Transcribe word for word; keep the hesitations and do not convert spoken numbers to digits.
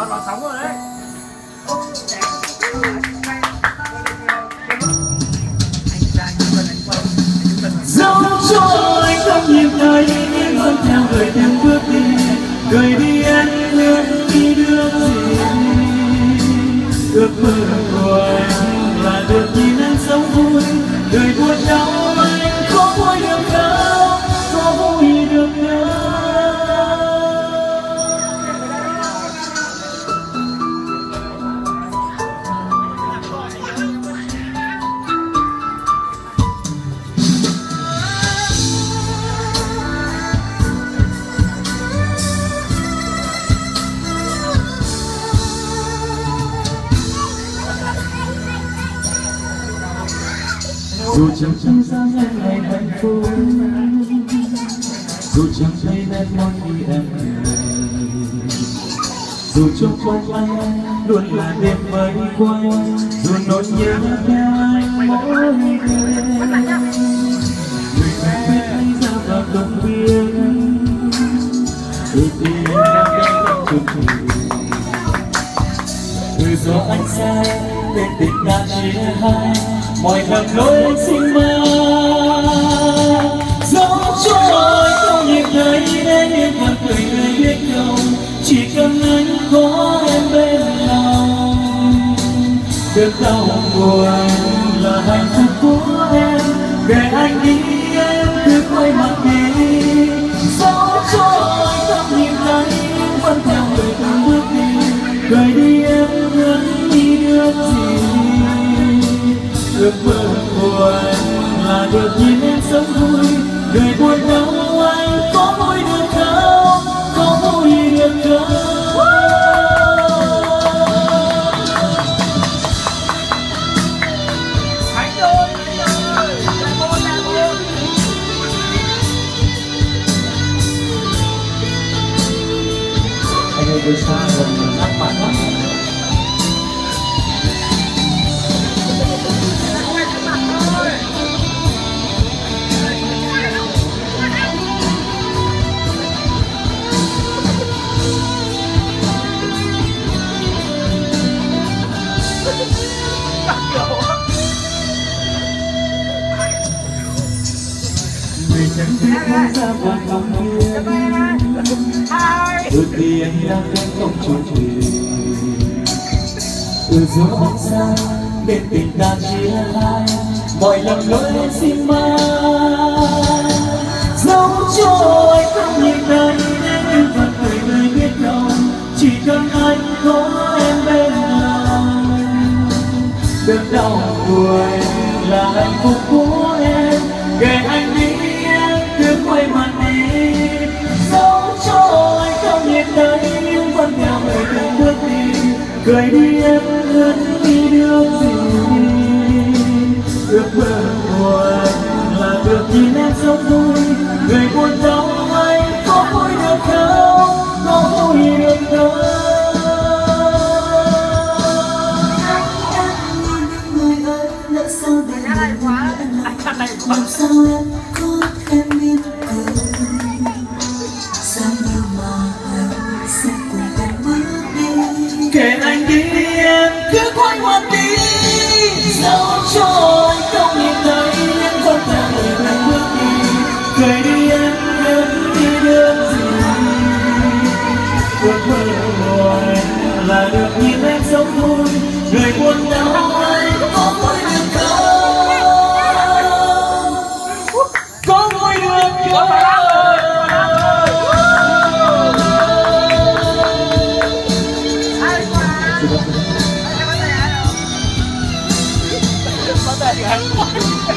lọt vào sóng rồi đấy. Dẫu cho anh không nhìn thấy nhưng vẫn theo người từng bước đi, người đi em hướng đi được gì. Ước mơ của anh là được nhìn anh sống vui, người buồn đau anh có vui được không, có vui được không. Dù chẳng thấy dáng em ngày hạnh phúc, dù chẳng thấy nét môi khi em cười, dù trong quanh anh luôn là đêm vây quanh, dù nỗi nhớ theo anh mỗi đêm. Người không biết anh ra vào không biết, từ tim em đang trong chương trình. Từ gió anh xa đến tình ta chia hai, mọi lần lối anh xin mơ. Dẫu cho anh không nhìn thấy đến nhưng vẫn cười người biết không, chỉ cần anh có em bên lòng. Được đau buồn là hạnh phúc của em, để anh đi em cứ quay mặt đi. Dẫu cho anh không nhìn thấy nhưng vẫn theo người từng bước đi, cười đi em hướng đi được gì. Ước mơ của anh là được nhìn em sống vui, người buồn đau anh có vui được không, có vui được không. Anh ơi, anh ơi, là con là con. Anh ơi tôi xa rồi nát mặt lắm. Người chẳng biết không ra và không biết, đôi khi anh đã quen không trốn chuyện. Từ gió anh xa đến tình ta chia hai, mọi lầm lỗi anh xin mang. Dẫu cho anh không nhìn thấy nhưng vẫn cười người biết không, chỉ cần anh có em bên lòng. Được đau buồn là hạnh phúc của em, để anh đi em cứ quay mặt đi. Dẫu cho anh không nhìn thấy nhưng vẫn theo người từng bước đi, cười đi em hướng đi được gì. Ước mơ của anh là được nhìn em sống vui, người buồn đau anh có vui được không, có vui được không. Làm sao em có em biết cười, sao như mà anh sẽ cùng em bước đi. Kể anh đi em cứ quay mặt đi. Dẫu cho anh không nhìn thấy nhưng vẫn theo người mình bước đi, cười đi em hướng đi được gì. Ước mơ của anh là được nhìn em sống vui, người buồn đau anh có vui được không, có vui được không. Có thể